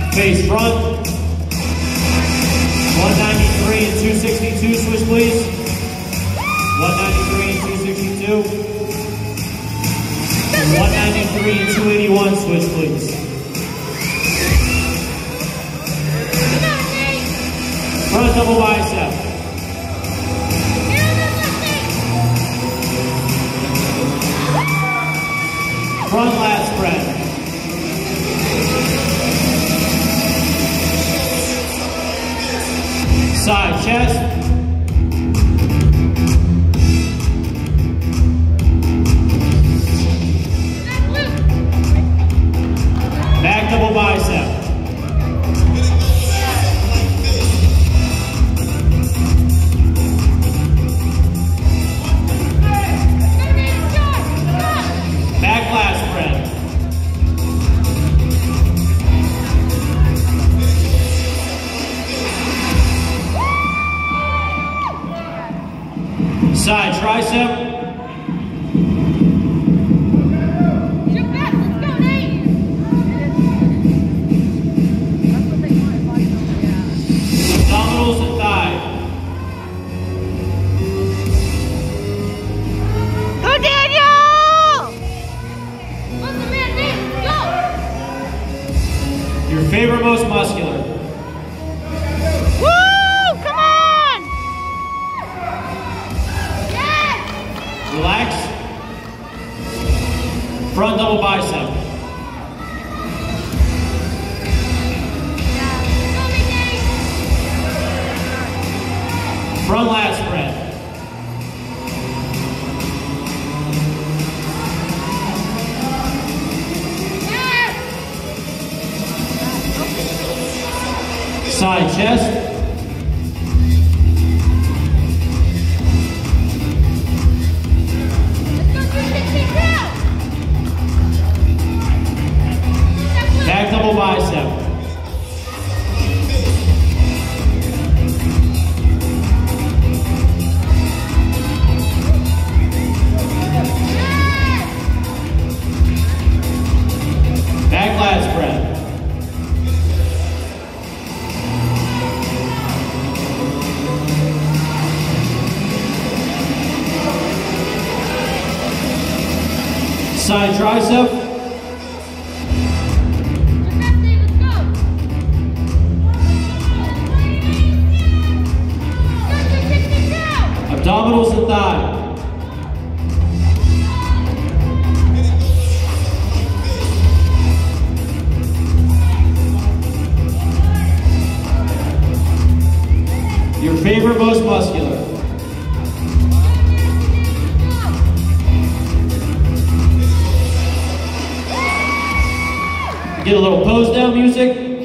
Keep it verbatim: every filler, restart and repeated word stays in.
Face front. one ninety-three and two sixty-two, switch please. one ninety-three and two sixty-two. one ninety-three and two eighty-one, switch please. Front double bicep. Front lat spread. Side chest. Back double bicep. Back lat spread. Side tricep. Abdominals and thigh. Go Daniel! Your favorite, most muscular. Relax. Front double bicep. Front lat spread. Side chest. Back double bicep. Back lat spread. Side tricep. Abdominals and thigh. Your favorite, most muscular. Get a little pose down music.